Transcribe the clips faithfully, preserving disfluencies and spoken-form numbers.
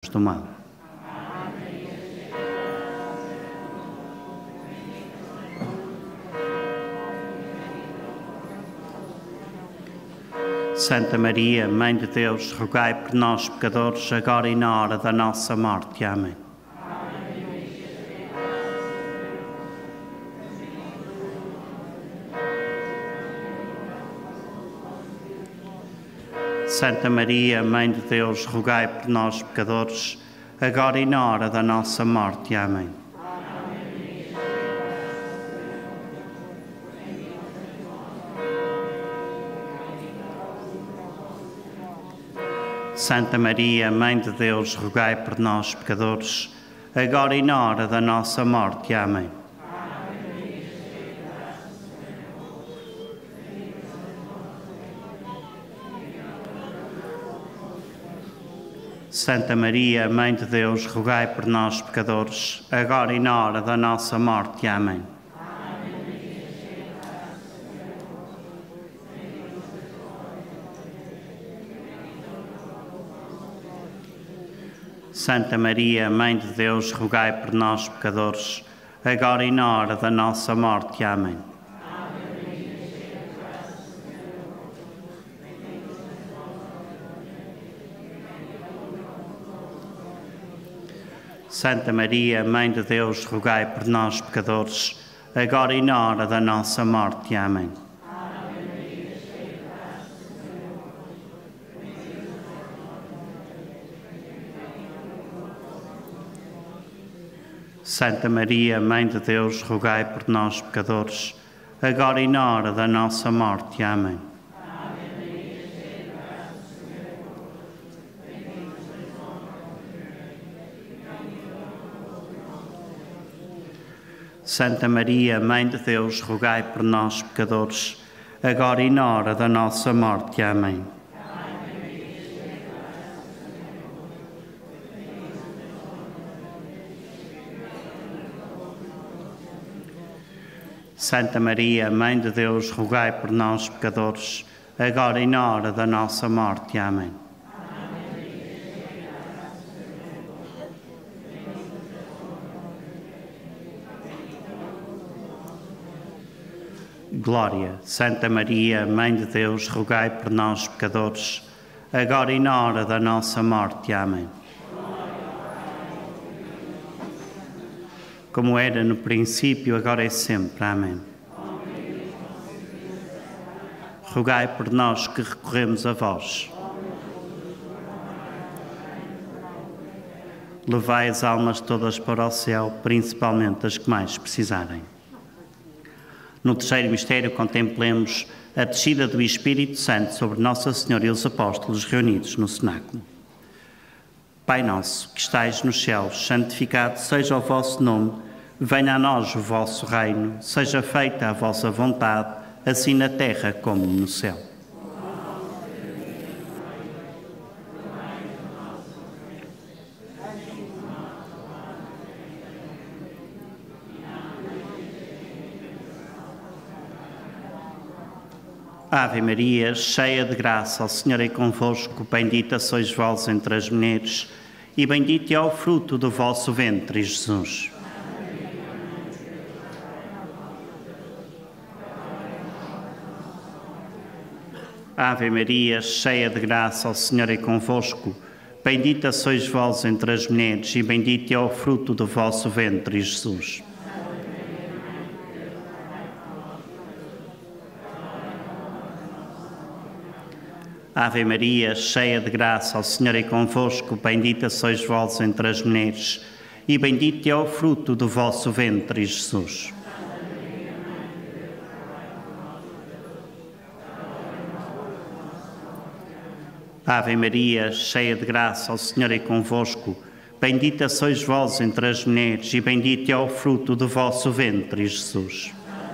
do mal. Santa Maria, Mãe de Deus, rogai por nós, pecadores, agora e na hora da nossa morte. Amém. Santa Maria, Mãe de Deus, rogai por nós, pecadores, agora e na hora da nossa morte. Amém. Santa Maria, Mãe de Deus, rogai por nós, pecadores, agora e na hora da nossa morte. Amém. Santa Maria, Mãe de Deus, rogai por nós, pecadores, agora e na hora da nossa morte. Amém. Santa Maria, Mãe de Deus, rogai por nós, pecadores, agora e na hora da nossa morte. Amém. Santa Maria, Mãe de Deus, rogai por nós, pecadores, agora e na hora da nossa morte. Amém. Santa Maria, Mãe de Deus, rogai por nós, pecadores, agora e na hora da nossa morte. Amém. Santa Maria, Mãe de Deus, rogai por nós, pecadores, agora e na hora da nossa morte. Amém. Santa Maria, Mãe de Deus, rogai por nós, pecadores, agora e na hora da nossa morte. Amém. Glória, Santa Maria, Mãe de Deus, rogai por nós, pecadores, agora e na hora da nossa morte. Amém. Como era no princípio, agora e sempre. Amém. Rogai por nós que recorremos a vós. Levai as almas todas para o céu, principalmente as que mais precisarem. No terceiro mistério contemplemos a descida do Espírito Santo sobre Nossa Senhora e os apóstolos reunidos no cenáculo. Pai nosso, que estais nos céus, santificado seja o vosso nome, venha a nós o vosso reino, seja feita a vossa vontade, assim na terra como no céu. Ave Maria, cheia de graça, o Senhor é convosco, bendita sois vós entre as mulheres, e bendito é o fruto do vosso ventre, Jesus. Ave Maria, cheia de graça, o Senhor é convosco, bendita sois vós entre as mulheres, e bendito é o fruto do vosso ventre, Jesus. Ave Maria, cheia de graça, o Senhor é convosco, bendita sois vós entre as mulheres, e bendito é o fruto do vosso ventre, Jesus. Ave Maria, cheia de graça, o Senhor é convosco, bendita sois vós entre as mulheres, e bendito é o fruto do vosso ventre, Jesus.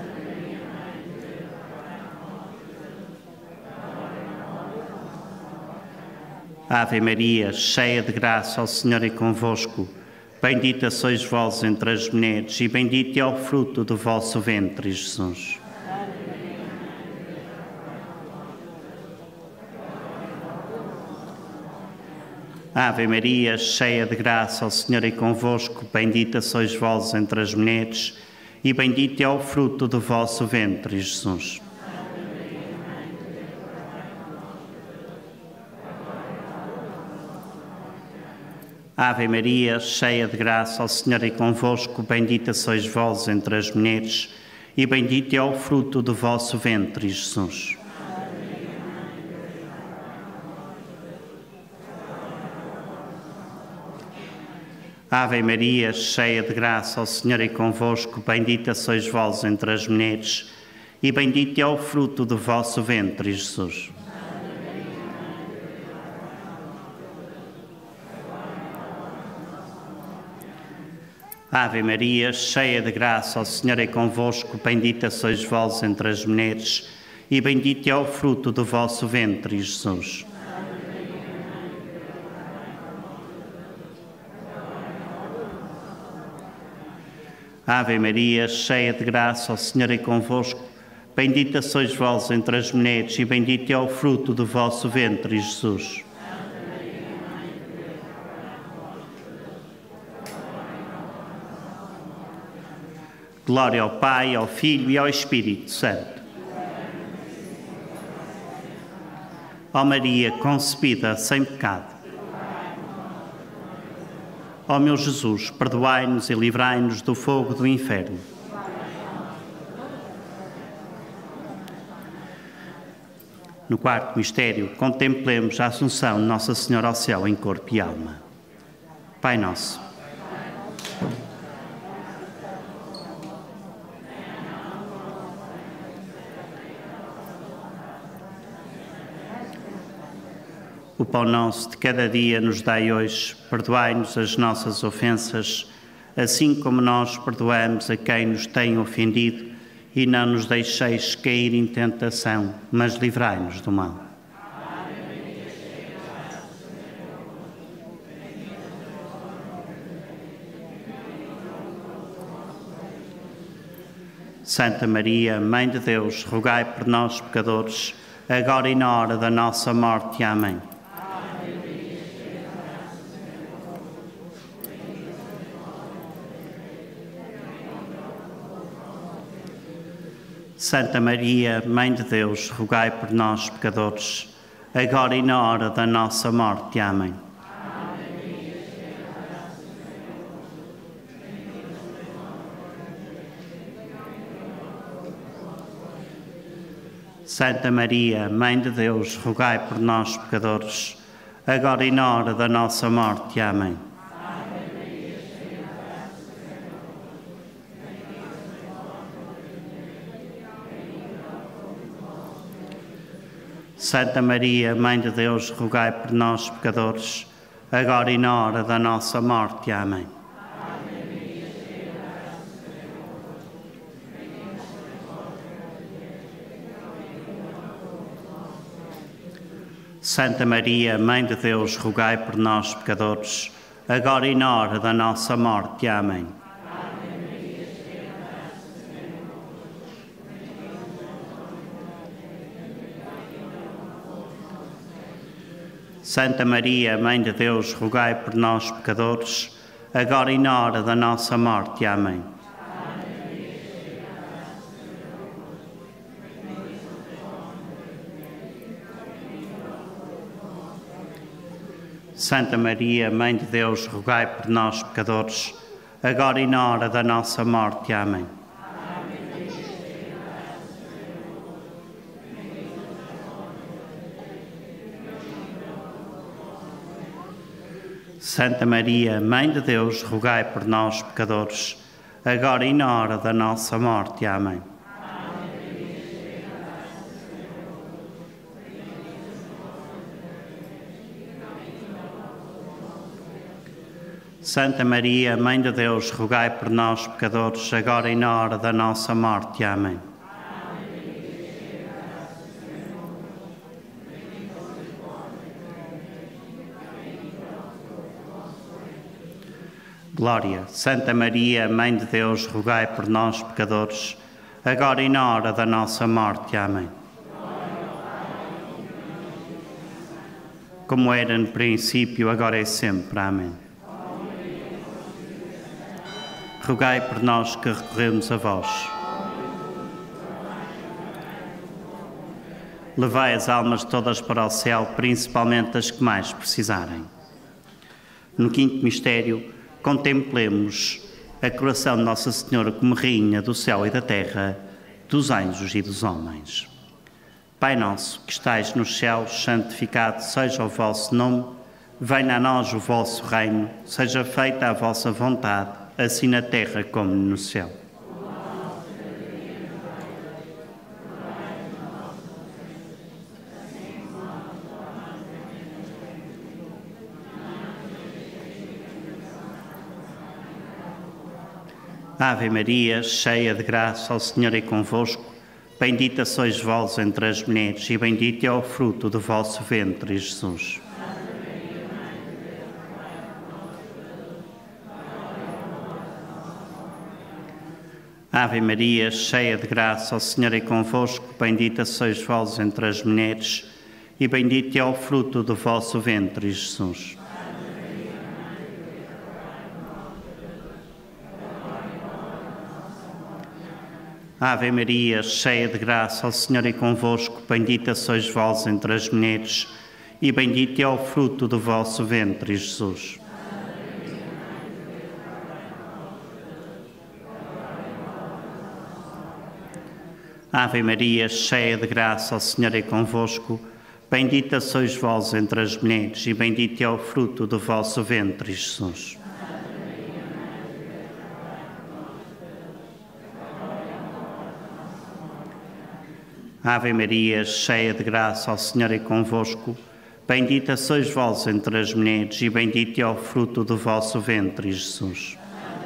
Ave Maria, cheia de graça, o Senhor é convosco, bendita sois vós entre as mulheres, e bendito é o fruto do vosso ventre, Jesus. Ave Maria, cheia de graça, o Senhor é convosco, bendita sois vós entre as mulheres, e bendito é o fruto do vosso ventre, Jesus. Ave Maria, cheia de graça, o Senhor é convosco, bendita sois vós entre as mulheres, e bendito é o fruto do vosso ventre, Jesus. Ave Maria, cheia de graça, o Senhor é convosco, bendita sois vós entre as mulheres, e bendito é o fruto do vosso ventre, Jesus. Ave Maria, cheia de graça, o Senhor é convosco, bendita sois vós entre as mulheres, e bendito é o fruto do vosso ventre, Jesus. Ave Maria, cheia de graça, o Senhor é convosco, bendita sois vós entre as mulheres, e bendito é o fruto do vosso ventre, Jesus. Glória ao Pai, ao Filho e ao Espírito Santo. Ó Maria, concebida sem pecado. Ó meu Jesus, perdoai-nos e livrai-nos do fogo do inferno. No quarto mistério, contemplemos a Assunção de Nossa Senhora ao céu em corpo e alma. Pai nosso. O pão nosso de cada dia nos dai hoje, perdoai-nos as nossas ofensas, assim como nós perdoamos a quem nos tem ofendido, e não nos deixeis cair em tentação, mas livrai-nos do mal. Santa Maria, Mãe de Deus, rogai por nós, pecadores, agora e na hora da nossa morte. Amém. Santa Maria, Mãe de Deus, rogai por nós, pecadores, agora e na hora da nossa morte. Amém. Santa Maria, Mãe de Deus, rogai por nós, pecadores, agora e na hora da nossa morte. Amém. Santa Maria, Mãe de Deus, rogai por nós, pecadores, agora e na hora da nossa morte. Amém. Santa Maria, Mãe de Deus, rogai por nós, pecadores, agora e na hora da nossa morte. Amém. Santa Maria, Mãe de Deus, rogai por nós, pecadores, agora e na hora da nossa morte. Amém. Santa Maria, Mãe de Deus, rogai por nós, pecadores, agora e na hora da nossa morte. Amém. Santa Maria, Mãe de Deus, rogai por nós, pecadores, agora e na hora da nossa morte. Amém. Santa Maria, Mãe de Deus, rogai por nós, pecadores, agora e na hora da nossa morte. Amém. Glória. Santa Maria, Mãe de Deus, rogai por nós, pecadores, agora e na hora da nossa morte. Amém. como era no princípio, agora e sempre. Amém. Rogai por nós que recorremos a vós. Levai as almas todas para o céu, principalmente as que mais precisarem. No quinto mistério, contemplemos a coroação de Nossa Senhora como Rainha do céu e da terra, dos anjos e dos homens. Pai nosso, que estais nos céus, santificado seja o vosso nome, venha a nós o vosso reino, seja feita a vossa vontade, assim na terra como no céu. Ave Maria, cheia de graça, o Senhor é convosco. Bendita sois vós entre as mulheres, e bendito é o fruto do vosso ventre, Jesus. Ave Maria, cheia de graça, o Senhor é convosco. Bendita sois vós entre as mulheres, e bendito é o fruto do vosso ventre, Jesus. Ave Maria, cheia de graça, o Senhor é convosco. Bendita sois vós entre as mulheres, e bendito é o fruto do vosso ventre, Jesus. Ave Maria, cheia de graça, o Senhor é convosco. Bendita sois vós entre as mulheres, e bendito é o fruto do vosso ventre, Jesus. Ave Maria, cheia de graça, o Senhor é convosco. Bendita sois vós entre as mulheres, e bendito é o fruto do vosso ventre, Jesus.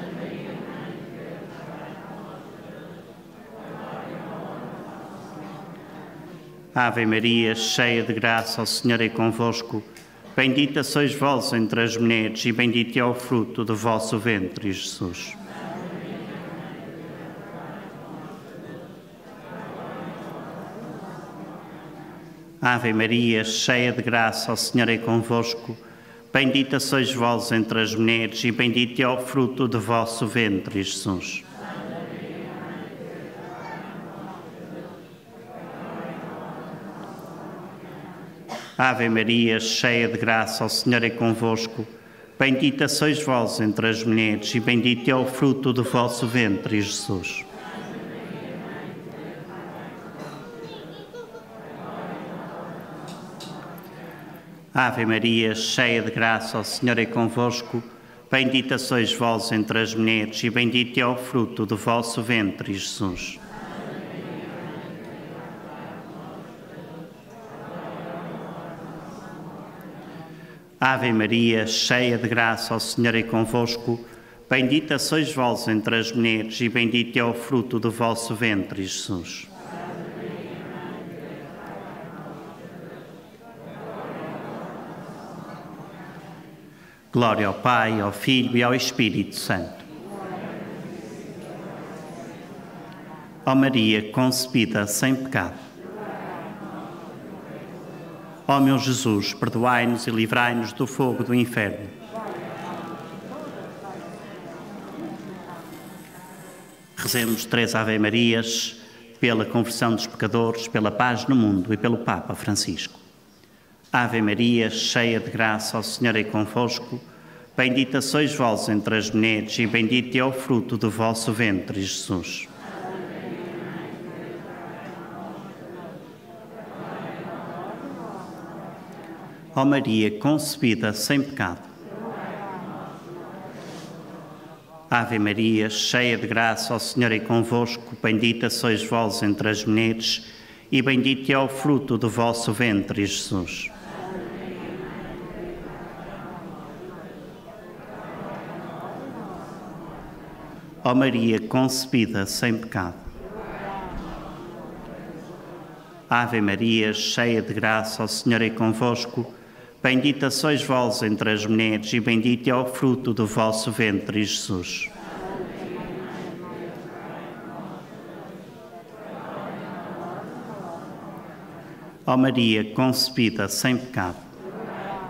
Ave Maria, cheia de graça, o Senhor é convosco. Bendita sois vós entre as mulheres, e bendito é o fruto do vosso ventre, Jesus. Ave Maria, cheia de graça, o Senhor é convosco. Bendita sois vós entre as mulheres, e bendito é o fruto do vosso ventre, Jesus. Ave Maria, cheia de graça, o Senhor é convosco. Bendita sois vós entre as mulheres, e bendito é o fruto do vosso ventre, Jesus. Ave Maria, cheia de graça, o Senhor é convosco. Bendita sois vós entre as mulheres, e bendito é o fruto do vosso ventre, Jesus. Ave Maria, cheia de graça, o Senhor é convosco. Bendita sois vós entre as mulheres, e bendito é o fruto do vosso ventre, Jesus. Glória ao Pai, ao Filho e ao Espírito Santo. Ó Maria, concebida sem pecado. Ó meu Jesus, perdoai-nos e livrai-nos do fogo do inferno. Rezemos três Ave-Marias pela conversão dos pecadores, pela paz no mundo e pelo Papa Francisco. Ave Maria, cheia de graça, o Senhor é convosco. Bendita sois vós entre as mulheres, e bendito é o fruto do vosso ventre, Jesus. Ó Maria, concebida sem pecado. Ave Maria, cheia de graça, o Senhor é convosco. Bendita sois vós entre as mulheres, e bendito é o fruto do vosso ventre, Jesus. Ó Maria, concebida sem pecado. Ave Maria, cheia de graça, o Senhor é convosco. Bendita sois vós entre as mulheres, e bendito é o fruto do vosso ventre, Jesus. Ó Maria, concebida sem pecado.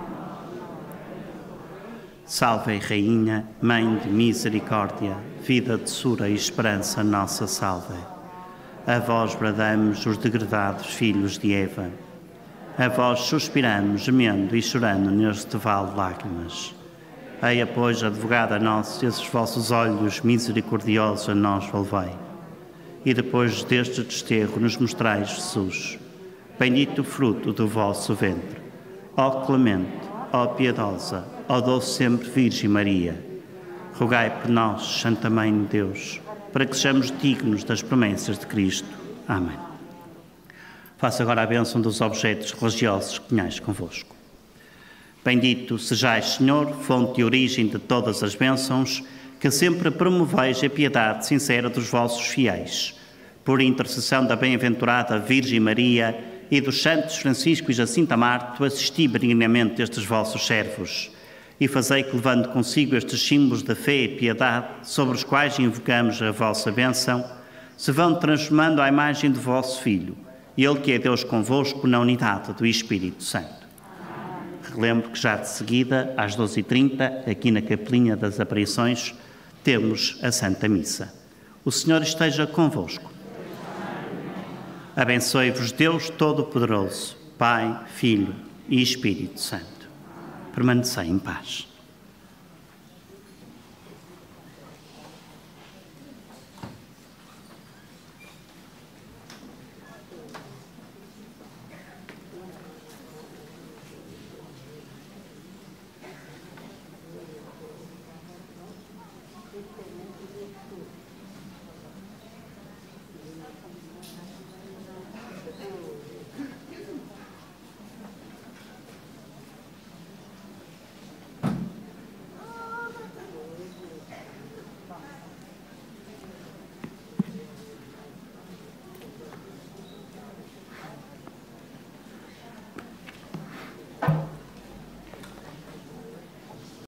Salve, Rainha, Mãe de misericórdia, vida, doçura e esperança, nossa salve. A vós bradamos os degredados filhos de Eva. A vós suspiramos, gemendo e chorando neste vale de lágrimas. Eia, pois, advogada nossa, esses vossos olhos misericordiosos a nós volvei. E depois deste desterro nos mostrais Jesus, bendito o fruto do vosso ventre. Ó clemente, ó piedosa, ó doce sempre Virgem Maria, rogai por nós, Santa Mãe de Deus, para que sejamos dignos das promessas de Cristo. Amém. Faço agora a bênção dos objetos religiosos que tenhais convosco. Bendito sejais, Senhor, fonte e origem de todas as bênçãos, que sempre promoveis a piedade sincera dos vossos fiéis. Por intercessão da bem-aventurada Virgem Maria e dos santos Francisco e Jacinta Marto, assisti benignamente estes vossos servos e fazei que, levando consigo estes símbolos da fé e piedade, sobre os quais invocamos a vossa bênção, se vão transformando à imagem do vosso Filho, Ele que é Deus convosco na unidade do Espírito Santo. Relembro que já de seguida, às doze e trinta, aqui na Capelinha das Aparições, temos a Santa Missa. O Senhor esteja convosco. Abençoe-vos Deus Todo-Poderoso, Pai, Filho e Espírito Santo. Permanecei em paz.